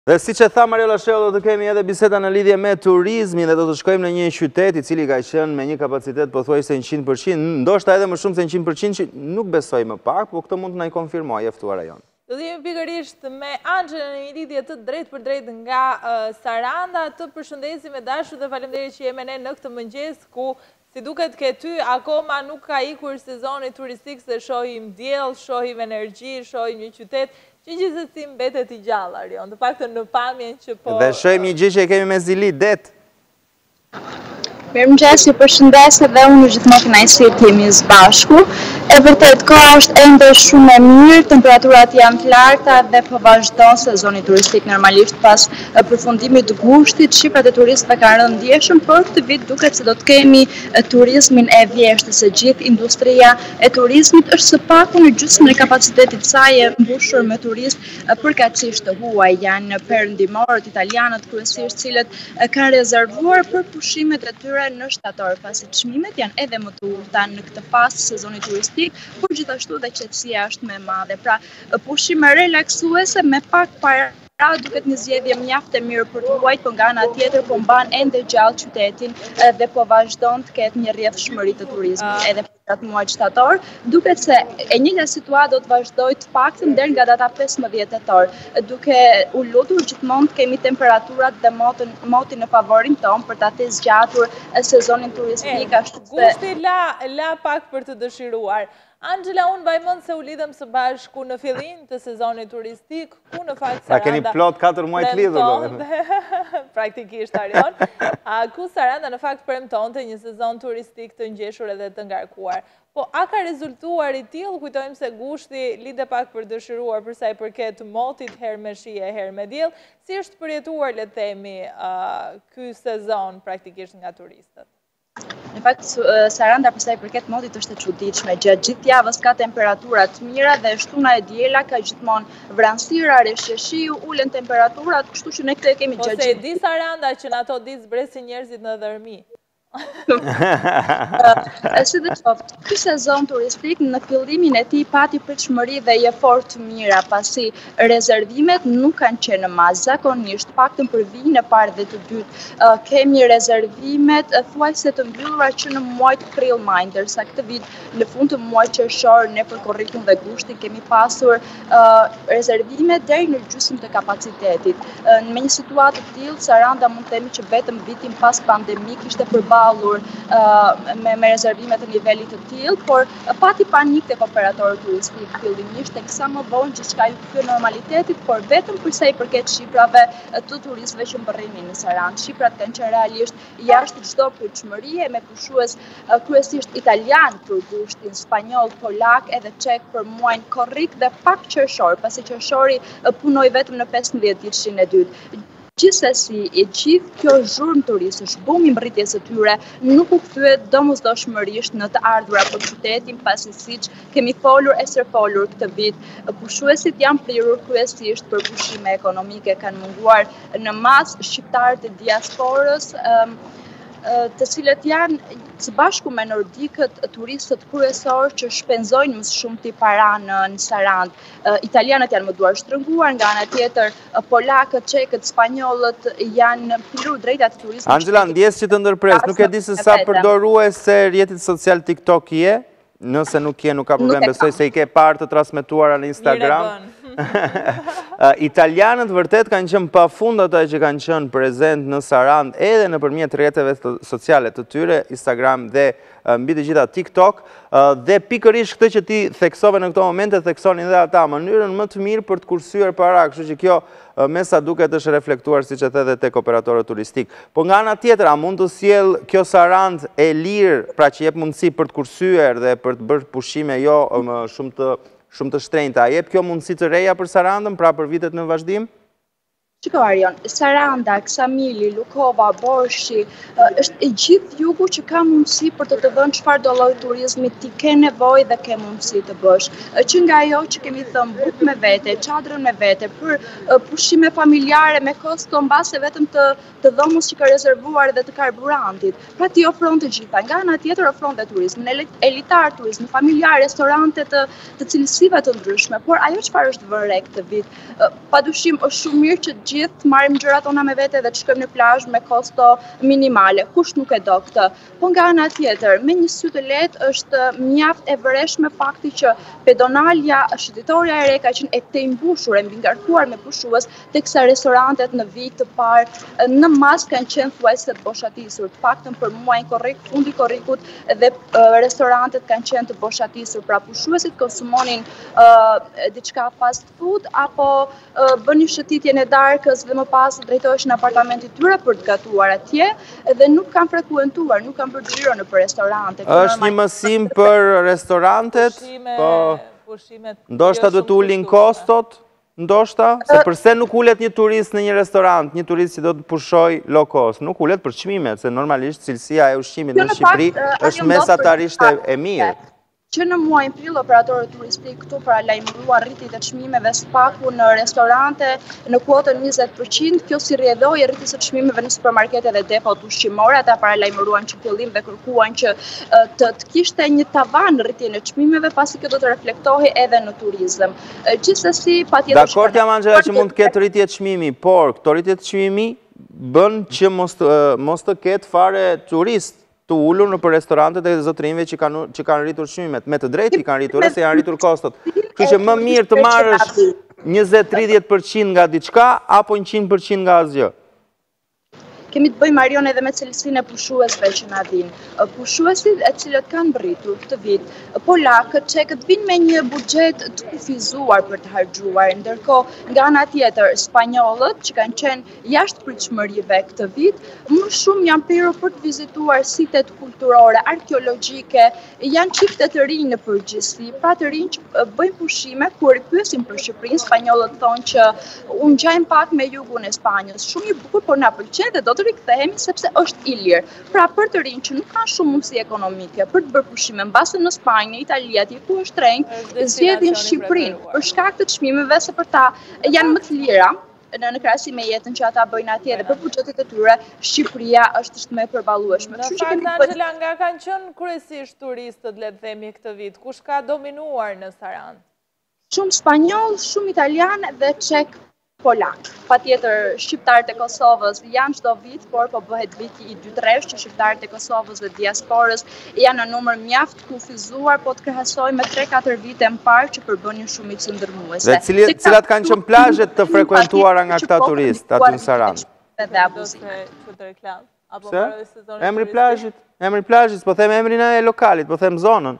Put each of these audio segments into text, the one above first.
Dhe si që tha Mariola Shehu, do të kemi edhe biseda në lidhje me turizmin dhe do të shkojmë në një qytet i cili ka qenë me një kapacitet pothuajse 100%, ndoshta edhe më shumë se 100% që nuk besoj më pak, por këtë mund të na i konfirmojë e ftuara jon. Do të jemi pikërisht me Angela në një lidhje të drejtë për drejtë nga Saranda, të përshëndesim e dashur dhe faleminderit që jemi ne në këtë mëngjes ku si duket ke ty akoma nuk ka ikur sezoni turistik se shohim diell, shohim energji, shohim një qytet që gjithsesi mbetet i gjallë, Arion, të paktën në pamjen që po... Dhe shohim një gjë që e kemi me zili, det. Mirëmëngjes, ju përshëndes dhe unë gjithmonë kënaqësi të jemi së bashku. E vërtet, koha është ende shumë e mirë, temperaturat janë të larta dhe po vazhdon sezoni turistik normalisht pas përfundimit të gushtit. Shifrat e turistëve kanë rënë ndjeshëm, por këtë vit duket se do të kemi turizmin e vjeshtër, se gjithë industria e turizmit është së paku në gjysmën e kapacitetit të saj e mbushur me turistë përkatësisht të huaj. Janë perëndimorët italianët kryesisht, cilët kanë rezervuar për pushimet e tyre në shtator, pasi çmimet janë edhe më të ulta në këtë fazë sezoni turistik, por gjithashtu dhe qetësia është më e madhe. Pra, pushime relaksuese me pak para duket një zgjedhje mjaft e mirë për të huajt, por nga ana tjetër po mban ende gjallë qytetin dhe po vazhdon të ketë një rrjedhshmëri të turizmit edhe për atë muaj shtator. Duket se e njëjta situatë do të vazhdojë të paktën deri nga data 15 tetor, duke u lutur gjithmonë të kemi temperaturat dhe motin në favorin ton për ta zgjatur sezonin turistik ashtu se gushti la pak për të dëshiruar. Angela, unë vajmën se u lidhëm së bashku në fillim të sezonit turistik, ku në fakt Saranda... Pra keni plot 4 muaj të lidhur. Praktikisht, Arion. Ku Saranda në fakt premton të një sezon turistik të ngjeshur edhe të ngarkuar. Po, a ka rezultuar i tillë? Kujtojmë se gushti lidhe pak për dëshiruar për sa i përket motit, herë me shije, herë me diell. Si është përjetuar, le të themi, ky sezon praktikisht nga turistët? Në fakt, Saranda për sa i përket motit është e çuditshme. Gjatë gjithë javës ka temperatura të mira dhe shtuna e diela ka gjithmonë vranësira, reshje shiu, ulen temperaturat, kështu që ne këtë e kemi gjatë gjithë. Po se di Saranda që në ato ditë zbresin njerëzit në dhërmi. Si dhe qoftë, ky sezon turistik në fillimin e tij pati pritshmëri dhe je fort të mira, pasi rezervimet nuk kanë qenë në masë. Zakonisht, paktën për vitin e parë dhe të dytë, kemi rezervimet thuajse të mbyllura që në muajt prill-maj, ndërsa këtë vit në fund të muajit qershor ne për korrikun dhe gushtin kemi pasur rezervime deri në gjysmë të kapacitetit. Me një situatë të tillë, Saranda mund të themi që vetëm vitin pas pandemik ishte me rezervime të nivelit të tillë, por pati panik tek operatorët turistik fillimisht, teksa më vonë gjithçka u kthye normalitetit, por vetëm për sa i përket shifrave të turistëve që mbërrinin në Sarandë. Shifrat kanë qenë realisht jashtë çdo pritshmërie, me pushues kryesisht italian për gushtin, spanjoll, polak edhe çek për muajin korrik dhe pak qershor, pasi qershori punoi vetëm në 15 ditëshin e dytë. Gjithsesi, gjithë kjo zhurmë turistësh, bumi i mbërritjes së tyre nuk u kthye domosdoshmërisht në të ardhura për qytetin, pasi siç kemi folur e sërfolur këtë vit, pushuesit janë prirur kryesisht për pushime ekonomike, kanë munguar në masë shqiptarët e diasporës, të cilët janë së bashku me nordikët turistët kryesorë që shpenzojnë më shumë ti para në Sarandë. Italianët janë më duar shtrënguar, nga ana tjetër polakët, çekët, spanjollët janë pirur drejta të turizmit. Angela, ndjes që të ndërpres, nuk e di se sa përdoruese rrjetit social TikTok je, nëse nuk je, nuk ka problem, besoj se i ke parë të transmetuara në Instagram. Italianët vërtet kanë qenë pafund ata që kanë qenë prezent në Sarandë edhe nëpërmjet rrjeteve sociale të tyre, Instagram dhe mbi të gjitha TikTok, dhe pikërisht këtë që ti theksove në këto momente, theksonin dhe ata mënyrën më të mirë për të kursyer para, kështu që kjo me sa duket është reflektuar siç e the edhe tek operatorët turistik. Po nga ana tjetër, a mund të sjell kjo Sarandë e lirë, pra që jep mundësi për të kursyer dhe për të bërë pushime jo shumë të shtrenjta, a jep kjo mundësi të reja për Sarandën, pra për vitet në vazhdim? Shiko Arion, Saranda, Ksamili, Lukova, Borshi, është e gjithë jugu që ka mundësi për të dhënë çfarë do lloj turizmi ti ke nevojë dhe ke mundësi të bësh. Që nga ajo që kemi thënë buk me vete, çadrën me vete, për pushime familjare me kosto mbase vetëm të dhomës që ka rezervuar dhe të karburantit. Pra ti ofron të gjitha. Nga ana tjetër ofron dhe turizmin elitar, turizmin familjar, restorante të cilësive të ndryshme. Por ajo çfarë është vënë re këtë vit, padyshim është shumë mirë që gjithë marrim gjërat tona me vete dhe të shkojmë në plazh me kosto minimale. Kush nuk e do këtë? Po nga ana tjetër, me një sy të lehtë është mjaft e vëreshme fakti që pedonalja, shëndetësia e re ka qenë e tejmbushur e mbi ngarkuar me pushues, teksa restorantet në vit të parë në mas kanë qenë thuajse të boshatisur. Të paktën për muajin korrik, fundi korrikut dhe restorantet kanë qenë të boshatisur. Pra pushuesit konsumonin diçka fast food apo bënin shëtitjen e darkës dhe më pas drejtoheshin në apartamentin tyre për të gatuar atje dhe nuk kanë frekuentuar, nuk kanë bërë xhiro në restorante. Është një mësim për restorantet, po ndoshta duhet të ulin kostot, ndoshta, se përse nuk ulet një turist në një restorant, një turist që do të pushoj low cost, nuk ulet për çmimet, se normalisht cilësia e ushqimit në Shqipëri është mesatarisht e mirë. Që në muajin prill operatorët turistik këtu paralajmëruan rritje të çmimeve spaku në restorante në kuotën 20%, kjo si rrjedhoi rritjes së çmimeve në supermarketet dhe depot ushqimore. Ata paralajmëruan që fillim dhe kërkuan që të kishte një tavan rritjen e çmimeve, pasi kjo do të reflektohej edhe në turizëm. Gjithsesi, patjetër. Dakord, jam Angela që mund të ketë rritje çmimi, por këto rritje çmimi bën që mos të ketë fare turist të ullur në për restorantet e zotrinjve që kanë rritur çmimet. Me të drejtë i kanë rritur, se janë rritur kostot. Kështu që më mirë të marrësh 20-30% nga diçka, apo 100% nga asgjë. Kemi të bëjmë Marion edhe me cilësinë e pushuesve që na vinë. Pushuesit e cilët kanë mbritur këtë vit, polakët, çekët vinë me një buxhet të kufizuar për të harxhuar, ndërkohë nga ana tjetër spanjollët që kanë qenë jashtë pritshmërive këtë vit, më shumë janë pirur për të vizituar sitet kulturore, arkeologjike, janë çifte të rinj në përgjithësi, pra të rinj që bëjnë pushime, kur i pyesin për Shqipërinë, spanjollët thonë që u ngjajnë pak me jugun e Spanjës. Shumë i bukur, por na pëlqen dhe do të rikthehemi sepse është i lirë. Pra për të rinj që nuk kanë shumë mundësi ekonomike për të bërë pushime mbase në Spanjë, në Itali, aty ku është rënjë, zgjedhin Shqipërinë për shkak të çmimeve, se për ta janë më të lira në krahasim me jetën që ata bëjnë atje dhe për buxhetet e tyre, Shqipëria është më e përballueshme. Kështu që Angela, nga kanë qenë kryesisht turistët, le të themi, këtë vit, kush ka dominuar në Sarandë? Shumë spanjoll, shumë italian dhe çek, polak. Patjetër shqiptarët e Kosovës janë çdo vit, por po bëhet viti i 2-3 që shqiptarët e Kosovës dhe diasporës janë në numër mjaft kufizuar, po të krahasoj me 3-4 vite më parë që përbënin shumicë ndërmuese. Dhe cilat kanë qenë plazhet të frekuentuara nga këta turistë aty në Sarandë? Emri plazhit, po them emrin e lokalit, po them zonën.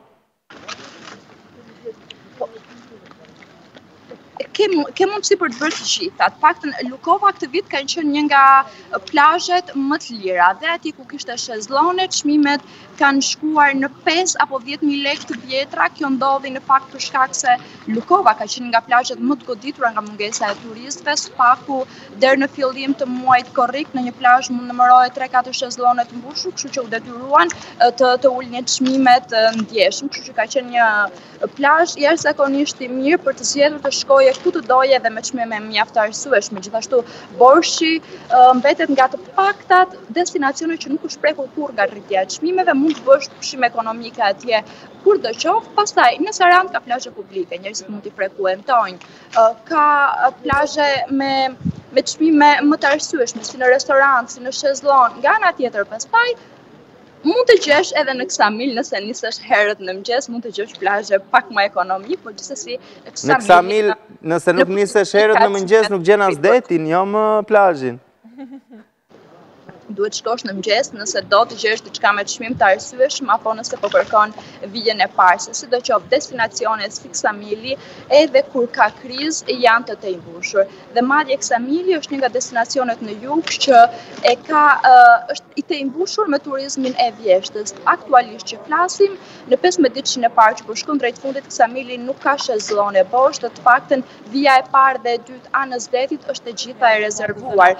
Ke mundësi për të bërë të gjitha. Të paktën Lukova këtë vit kanë qenë një nga plazhet më të lira dhe aty ku kishte shezllone, çmimet kanë shkuar në 5 apo 10.000 lekë të vjetra. Kjo ndodhi në fakt për shkak se Lukova ka qenë nga plazhet më të goditura nga mungesa e turistëve. Spaku deri në fillim të muajit korrik në një plazh mund numërohej 3-4 shezllone të mbushur, kështu që u detyruan të ulnin çmimet ndjeshëm, kështu që ka qenë një plazh jashtëzakonisht i mirë për të zgjedhur të shkojë ku të doje dhe me çmime mjaft të arsyeshme. Gjithashtu Borshi mbetet nga të paktat destinacione që nuk u shprekur kurrë nga rritja e çmimeve, mund të bësh pushime ekonomike atje kurdo qoftë. Pastaj në Sarandë ka plazhe publike, njerëzit mund t'i frekuentojnë. Ka plazhe me çmime më të arsyeshme, si në restorant, si në shezllon. Nga ana tjetër pastaj mund të gjesh edhe në Ksamil, nëse nisesh herët në mëngjes, mund të gjesh plazhe pak më ekonomik, por gjithsesi në Ksamil, nëse nuk nisesh herët në mëngjes, nuk gjen as detin, jo më plazhin. Duhet shkosh në mëngjes nëse do të gjesh diçka me çmim të arsyeshëm apo nëse po kërkon vijën e parë. Se sidoqoftë destinacionet si Ksamili edhe kur ka krizë janë të tejmbushur. Dhe madje Ksamili është një nga destinacionet në jug që është i tejmbushur me turizmin e vjeshtës. Aktualisht që flasim, në 15 ditëshin e parë që po shkon drejt fundit, Ksamili nuk ka shezllone boshtë, të paktën vija e parë dhe e dytë anës detit është e gjitha e rezervuar.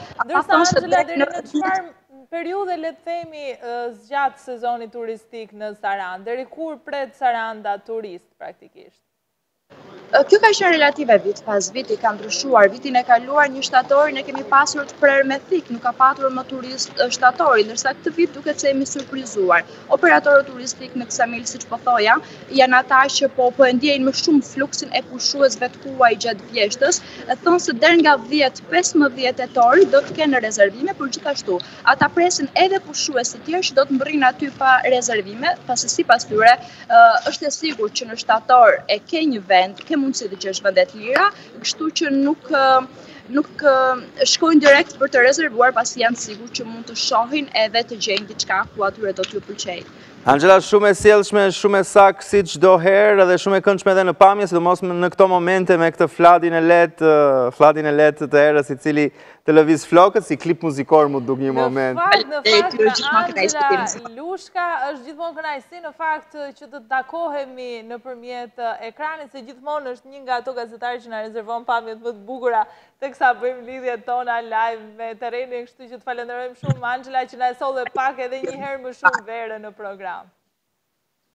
Periudhe, le të themi, zgjat sezonit turistik në Sarandë, deri kur pret Saranda turist praktikisht? Kjo ka qenë relative vit pas viti, ka ndryshuar. Vitin e kaluar një shtatorin e kemi pasur të prerë me thik, nuk ka patur më turist shtatori, ndërsa këtë vit duket se jemi surprizuar. Operatorët turistik në Ksamil, siç po thoja, janë ata që po e ndjejnë më shumë fluksin e pushuesve të huaj gjatë vjeshtës, thonë se deri nga 10-15 tetor do të kenë rezervime, por gjithashtu ata presin edhe pushues të tjerë që do të mbërrinë aty pa rezervime, pasi sipas tyre është e sigurt që në shtator e ke një vend, ke mundësi të gjesh vendet lira, kështu që nuk shkojnë direkt për të rezervuar, pasi janë sigurt që mund të shohin edhe të gjejnë diçka ku atyre do t'ju pëlqejë. Angela, shumë e sjellshme, shumë e saktë si çdo herë dhe shumë e këndshme edhe në pamje, sidomos në këto momente me këtë flatin e lehtë të erës i cili të lëviz flokët, si klip muzikor mu duk një moment. Në fakt, Angela Lushka është gjithmonë kënaqësi në fakt që të takohemi nëpërmjet ekranit, se gjithmonë është një nga ato gazetarë që na rezervon pamjet më të bukura teksa bëjmë lidhjet tona live me terrenin, kështu që të falenderojmë shumë Angela që na e solli pak edhe një herë më shumë verë në program.